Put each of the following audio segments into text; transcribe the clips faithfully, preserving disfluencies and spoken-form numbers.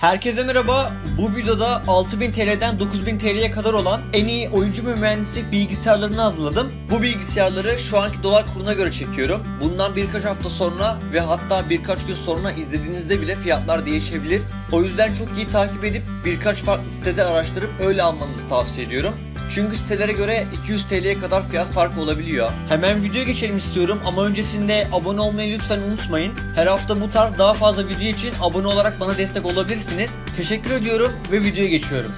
Herkese merhaba. Bu videoda altı bin T L'den dokuz bin T L'ye kadar olan en iyi oyuncu ve mühendislik bilgisayarlarını hazırladım. Bu bilgisayarları şu anki dolar kuruna göre çekiyorum. Bundan birkaç hafta sonra ve hatta birkaç gün sonra izlediğinizde bile fiyatlar değişebilir. O yüzden çok iyi takip edip birkaç farklı sitede araştırıp öyle almanızı tavsiye ediyorum. Çünkü sitelere göre iki yüz T L'ye kadar fiyat farkı olabiliyor. Hemen videoya geçelim istiyorum ama öncesinde abone olmayı lütfen unutmayın. Her hafta bu tarz daha fazla video için abone olarak bana destek olabilirsiniz. Teşekkür ediyorum ve videoya geçiyorum.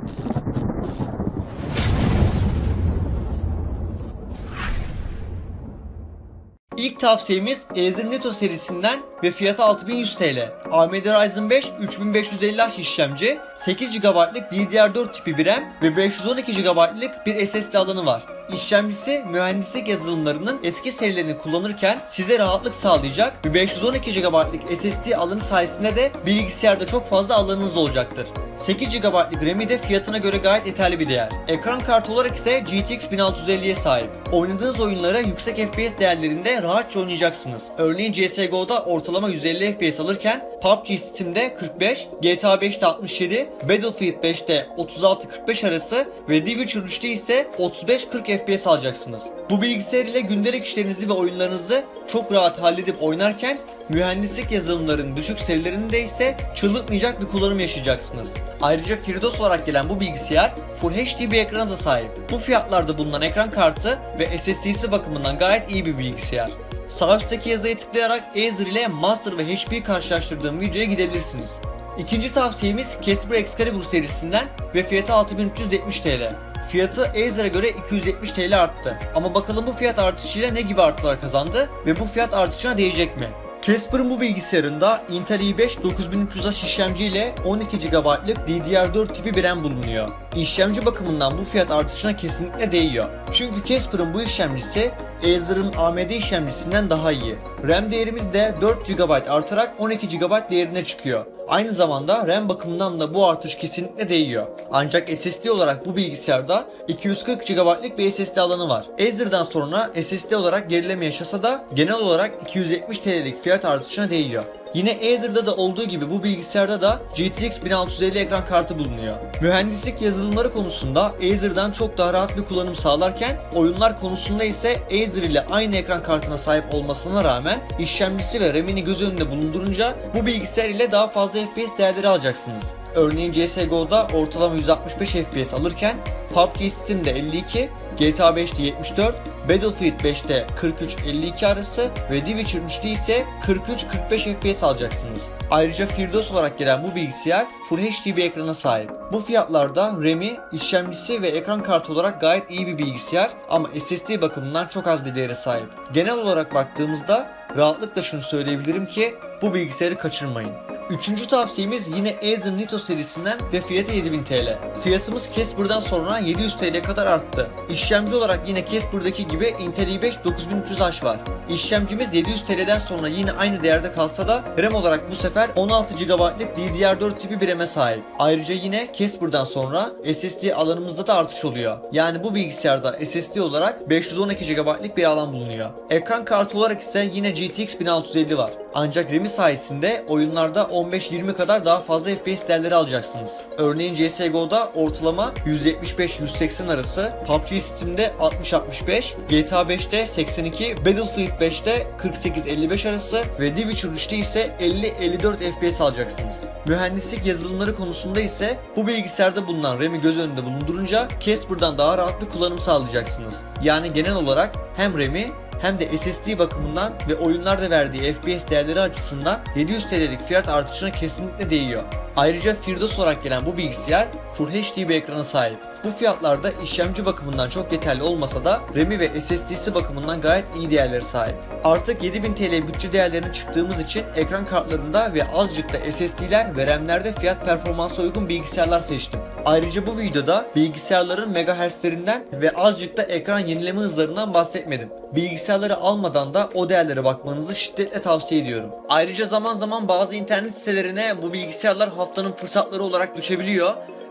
İlk tavsiyemiz Acer Nitro serisinden ve fiyatı altı bin yüz T L. A M D Ryzen beş üç bin beş yüz elli H işlemci, sekiz gigabaytlık D D R dört tipi bir RAM ve beş yüz on iki gigabaytlık bir S S D alanı var. İşlemcisi mühendislik yazılımlarının eski serilerini kullanırken size rahatlık sağlayacak ve beş yüz on iki gigabaytlık S S D alanı sayesinde de bilgisayarda çok fazla alanınız olacaktır. sekiz gigabaytlık RAM'i de fiyatına göre gayet yeterli bir değer. Ekran kartı olarak ise G T X bin altı yüz elli'ye sahip. Oynadığınız oyunlara yüksek F P S değerlerinde rahatça oynayacaksınız. Örneğin C S G O'da ortalama yüz elli F P S alırken P U B G Steam'de kırk beş, G T A beşte altmış yedi, Battlefield beşte otuz altı kırk beş arası ve The Witcher üçte ise otuz beş kırk F P S alacaksınız. Bu bilgisayar ile gündelik işlerinizi ve oyunlarınızı çok rahat halledip oynarken mühendislik yazılımlarının düşük serilerinde ise çıldırtmayacak bir kullanım yaşayacaksınız. Ayrıca FreeDOS olarak gelen bu bilgisayar Full H D bir ekrana da sahip. Bu fiyatlarda bulunan ekran kartı ve S S D'si bakımından gayet iyi bir bilgisayar. Sağ üstteki yazıya tıklayarak Acer ile Master ve H P'yi karşılaştırdığım videoya gidebilirsiniz. İkinci tavsiyemiz Casper Excalibur serisinden ve fiyatı altı bin üç yüz yetmiş T L. Fiyatı Acer'a göre iki yüz yetmiş T L arttı. Ama bakalım bu fiyat artışıyla ne gibi artılar kazandı ve bu fiyat artışına değecek mi? Casper'ın bu bilgisayarında Intel i beş dokuz bin üç yüz H işlemci ile on iki gigabaytlık D D R dört tipi bir RAM bulunuyor. İşlemci bakımından bu fiyat artışına kesinlikle değiyor. Çünkü Casper'ın bu işlemcisi Acer'ın A M D işlemcisinden daha iyi. RAM değerimiz de dört gigabayt artarak on iki gigabayt değerine çıkıyor. Aynı zamanda RAM bakımından da bu artış kesinlikle değiyor. Ancak S S D olarak bu bilgisayarda iki yüz kırk gigabaytlık bir S S D alanı var. Acer'dan sonra S S D olarak gerileme yaşasa da genel olarak iki yüz yetmiş T L'lik fiyat artışına değiyor. Yine Acer'da da olduğu gibi bu bilgisayarda da G T X bin altı yüz elli ekran kartı bulunuyor. Mühendislik yazılımları konusunda Acer'dan çok daha rahat bir kullanım sağlarken oyunlar konusunda ise Acer ile aynı ekran kartına sahip olmasına rağmen işlemcisi ve RAM'ini göz önünde bulundurunca bu bilgisayar ile daha fazla F P S değerleri alacaksınız. Örneğin C S G O'da ortalama yüz altmış beş F P S alırken P U B G Steam'de elli iki, G T A beşte yetmiş dört, Battlefield beşte kırk üç elli iki arası ve The Witcher üçte ise kırk üç kırk beş F P S alacaksınız. Ayrıca FreeDOS olarak gelen bu bilgisayar Full H D bir ekrana sahip. Bu fiyatlarda RAM'i, işlemcisi ve ekran kartı olarak gayet iyi bir bilgisayar ama S S D bakımından çok az bir değere sahip. Genel olarak baktığımızda rahatlıkla şunu söyleyebilirim ki bu bilgisayarı kaçırmayın. Üçüncü tavsiyemiz yine Acer Nitro serisinden ve fiyatı yedi bin T L. Fiyatımız Casper'dan sonra yedi yüz T L'ye kadar arttı. İşlemci olarak yine Casper'daki gibi Intel i beş dokuz bin üç yüz H var. İşlemcimiz yedi yüz T L'den sonra yine aynı değerde kalsa da RAM olarak bu sefer on altı gigabaytlık D D R dört tipi bir RAM'e sahip. Ayrıca yine Casper'dan sonra S S D alanımızda da artış oluyor. Yani bu bilgisayarda S S D olarak beş yüz on iki gigabaytlık bir alan bulunuyor. Ekran kartı olarak ise yine G T X bin altı yüz elli var. Ancak RAM'i sayesinde oyunlarda on beş yirmi kadar daha fazla F P S değerleri alacaksınız. Örneğin C S G O'da ortalama yüz yetmiş beş yüz seksen arası, P U B G Steam'de altmış altmış beş, G T A beşte seksen iki, Battlefield beşte kırk sekiz elli beş arası ve The Witcher üçte ise elli elli dört F P S alacaksınız. Mühendislik yazılımları konusunda ise bu bilgisayarda bulunan RAM'i göz önünde bulundurunca Casper'dan daha rahat bir kullanım sağlayacaksınız. Yani genel olarak hem RAM'i hem de S S D bakımından ve oyunlarda verdiği F P S değerleri açısından yedi yüz T L'lik fiyat artışına kesinlikle değiyor. Ayrıca FreeDOS olarak gelen bu bilgisayar Full H D bir ekrana sahip. Bu fiyatlarda işlemci bakımından çok yeterli olmasa da RAM'i ve S S D'si bakımından gayet iyi değerlere sahip. Artık yedi bin T L bütçe değerlerine çıktığımız için ekran kartlarında ve azıcık da S S D'ler ve RAM'lerde fiyat performansa uygun bilgisayarlar seçtim. Ayrıca bu videoda bilgisayarların megahertzlerinden ve azıcık da ekran yenileme hızlarından bahsetmedim. Bilgisayarları almadan da o değerlere bakmanızı şiddetle tavsiye ediyorum. Ayrıca zaman zaman bazı internet sitelerine bu bilgisayarlar haftanın fırsatları olarak düşebiliyor.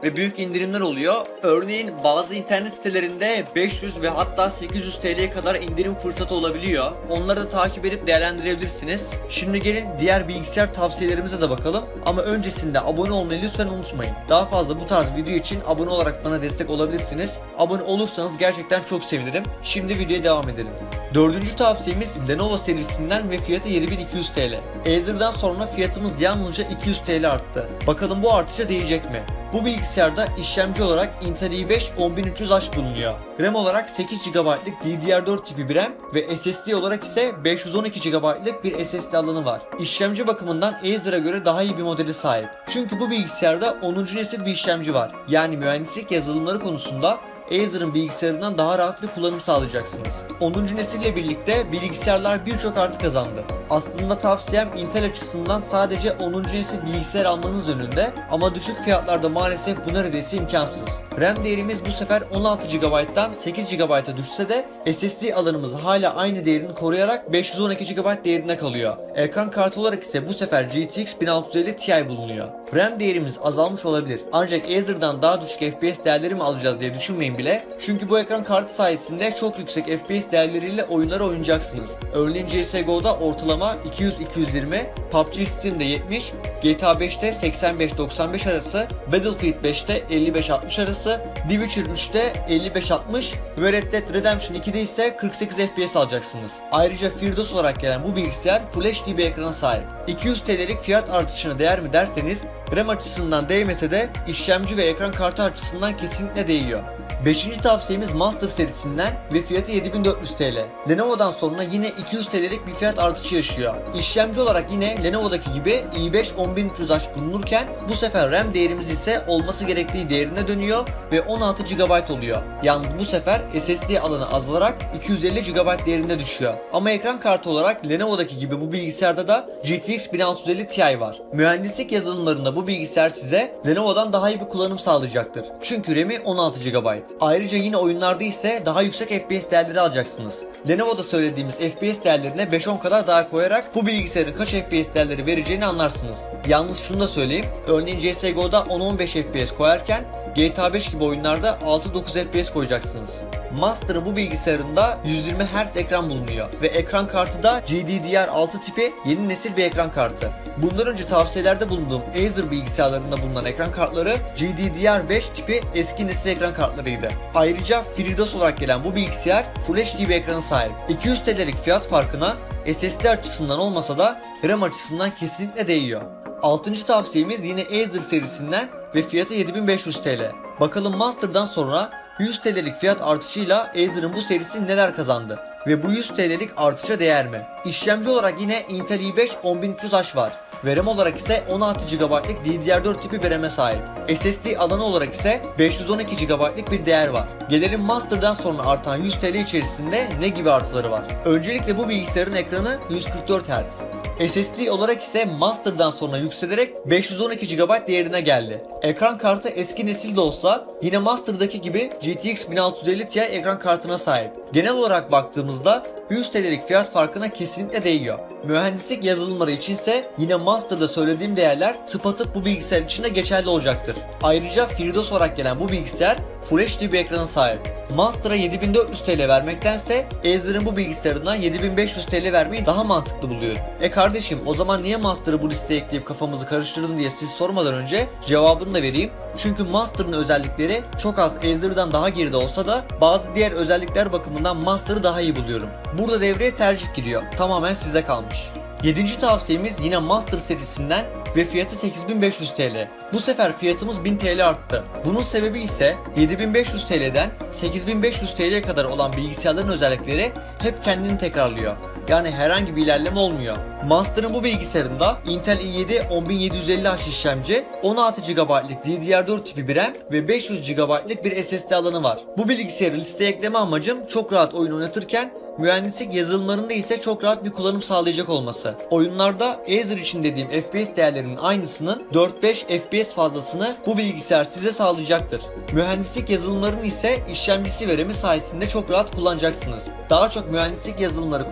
ve büyük indirimler oluyor. Örneğin bazı internet sitelerinde beş yüz ve hatta sekiz yüz T L'ye kadar indirim fırsatı olabiliyor. Onları da takip edip değerlendirebilirsiniz. Şimdi gelin diğer bilgisayar tavsiyelerimize de bakalım. Ama öncesinde abone olmayı lütfen unutmayın. Daha fazla bu tarz video için abone olarak bana destek olabilirsiniz. Abone olursanız gerçekten çok sevinirim. Şimdi videoya devam edelim. Dördüncü tavsiyemiz Lenovo serisinden ve fiyatı yedi bin iki yüz T L. Acer'dan sonra fiyatımız yalnızca iki yüz T L arttı. Bakalım bu artışa değecek mi? Bu bilgisayarda işlemci olarak Intel i beş on bin üç yüz H bulunuyor. RAM olarak sekiz gigabaytlık D D R dört tipi bir RAM ve S S D olarak ise beş yüz on iki gigabaytlık bir S S D alanı var. İşlemci bakımından Acer'a göre daha iyi bir modeli sahip. Çünkü bu bilgisayarda onuncu nesil bir işlemci var. Yani mühendislik yazılımları konusunda Acer'ın bilgisayarından daha rahat bir kullanım sağlayacaksınız. onuncu nesille birlikte bilgisayarlar birçok artı kazandı. Aslında tavsiyem Intel açısından sadece onuncu nesil bilgisayar almanız yönünde ama düşük fiyatlarda maalesef bu neredeyse imkansız. RAM değerimiz bu sefer on altı gigabayttan sekiz gigabayta düşse de S S D alanımız hala aynı değerini koruyarak beş yüz on iki gigabayt değerine kalıyor. Ekran kartı olarak ise bu sefer G T X bin altı yüz elli Ti bulunuyor. RAM değerimiz azalmış olabilir ancak Acer'dan daha düşük F P S değerleri mi alacağız diye düşünmeyin bile. Çünkü bu ekran kartı sayesinde çok yüksek F P S değerleriyle oyunları oynayacaksınız. Örneğin C S G O'da ortalama iki yüz iki yüz yirmi, P U B G Steam'de yetmiş, G T A beşte seksen beş doksan beş arası, Battlefield beşte elli beş altmış arası, The Witcher üçte elli beş altmış ve Red Dead Redemption ikide ise kırk sekiz F P S alacaksınız. Ayrıca FreeDOS olarak gelen bu bilgisayar Full H D bir ekrana sahip. iki yüz T L'lik fiyat artışına değer mi derseniz RAM açısından değmese de işlemci ve ekran kartı açısından kesinlikle değiyor. beşinci tavsiyemiz Master serisinden ve fiyatı yedi bin dört yüz T L. Lenovo'dan sonra yine iki yüz T L'lik bir fiyat artışı yaşıyor. İşlemci olarak yine Lenovo'daki gibi i beş on bin üç yüz H bulunurken bu sefer RAM değerimiz ise olması gerektiği değerine dönüyor ve on altı gigabayt oluyor. Yalnız bu sefer S S D alanı azalarak iki yüz elli gigabayt değerinde düşüyor. Ama ekran kartı olarak Lenovo'daki gibi bu bilgisayarda da G T X bin altı yüz elli Ti var. Mühendislik yazılımlarında bu bilgisayar size Lenovo'dan daha iyi bir kullanım sağlayacaktır. Çünkü RAM'i on altı gigabayt. Ayrıca yine oyunlarda ise daha yüksek F P S değerleri alacaksınız. Lenovo'da söylediğimiz F P S değerlerine beş on kadar daha koyarak bu bilgisayarın kaç F P S değerleri vereceğini anlarsınız. Yalnız şunu da söyleyeyim. Örneğin C S G O'da on on beş F P S koyarken G T A beş gibi oyunlarda altı dokuz F P S koyacaksınız. Master'ın bu bilgisayarında yüz yirmi hertz ekran bulunuyor ve ekran kartı da G D D R altı tipi yeni nesil bir ekran kartı. Bundan önce tavsiyelerde bulunduğum Acer bilgisayarlarında bulunan ekran kartları G D D R beş tipi eski nesil ekran kartlarıydı. Ayrıca FreeDOS olarak gelen bu bilgisayar Full H D bir ekrana sahip. iki yüz T L'lik fiyat farkına S S D açısından olmasa da RAM açısından kesinlikle değiyor. altıncı tavsiyemiz yine Acer serisinden ve fiyatı yedi bin beş yüz T L. Bakalım Master'dan sonra yüz T L'lik fiyat artışıyla Acer'ın bu serisi neler kazandı ve bu yüz T L'lik artışa değer mi? İşlemci olarak yine Intel i beş on bin üç yüz H var ve RAM olarak ise on altı gigabaytlık D D R dört tipi bir RAM'e sahip. S S D alanı olarak ise beş yüz on iki gigabaytlık bir değer var. Gelelim Master'dan sonra artan yüz T L içerisinde ne gibi artıları var? Öncelikle bu bilgisayarın ekranı yüz kırk dört hertz. S S D olarak ise Master'dan sonra yükselerek beş yüz on iki gigabayt değerine geldi. Ekran kartı eski nesil de olsa yine Master'daki gibi G T X bin altı yüz elli Ti ekran kartına sahip. Genel olarak baktığımızda yüz T L'lik fiyat farkına kesinlikle değiyor. Mühendislik yazılımları içinse yine Master'da söylediğim değerler tıpatıp bu bilgisayar için de geçerli olacaktır. Ayrıca FreeDOS olarak gelen bu bilgisayar Full H D bir ekrana sahip. Master'a yedi bin dört yüz T L vermektense Acer'ın bu bilgisayarından yedi bin beş yüz T L vermeyi daha mantıklı buluyorum. E kardeşim o zaman niye Master'ı bu listeye ekleyip kafamızı karıştırdın diye siz sormadan önce cevabını da vereyim. Çünkü Master'ın özellikleri çok az Acer'dan daha geride olsa da bazı diğer özellikler bakımından Master'ı daha iyi buluyorum. Burada devreye tercih gidiyor. Tamamen size kalmış. yedinci tavsiyemiz yine Master serisinden ve fiyatı sekiz bin beş yüz T L. Bu sefer fiyatımız bin T L arttı. Bunun sebebi ise yedi bin beş yüz T L'den sekiz bin beş yüz T L'ye kadar olan bilgisayarların özellikleri hep kendini tekrarlıyor. Yani herhangi bir ilerleme olmuyor. Master'ın bu bilgisayarında Intel i yedi on bin yedi yüz elli H işlemci, on altı gigabaytlık D D R dört tipi bir RAM ve beş yüz gigabaytlık bir S S D alanı var. Bu bilgisayarı listeye ekleme amacım çok rahat oyun oynatırken mühendislik yazılımlarında ise çok rahat bir kullanım sağlayacak olması. Oyunlarda Acer için dediğim F P S değerlerinin aynısının dört beş F P S fazlasını bu bilgisayar size sağlayacaktır. Mühendislik yazılımlarını ise işlemcisi ve RAM'i sayesinde çok rahat kullanacaksınız. Daha çok mühendislik yazılımları kullanacaksanız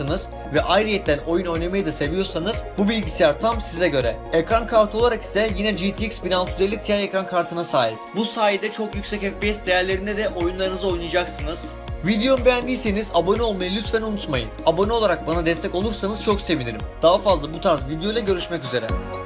seviyorsanız ve ayrıyetten oyun oynamayı da seviyorsanız bu bilgisayar tam size göre. Ekran kartı olarak ise yine G T X bin altı yüz elli Ti ekran kartına sahip. Bu sayede çok yüksek F P S değerlerinde de oyunlarınızı oynayacaksınız. Videomu beğendiyseniz abone olmayı lütfen unutmayın. Abone olarak bana destek olursanız çok sevinirim. Daha fazla bu tarz videoyla görüşmek üzere.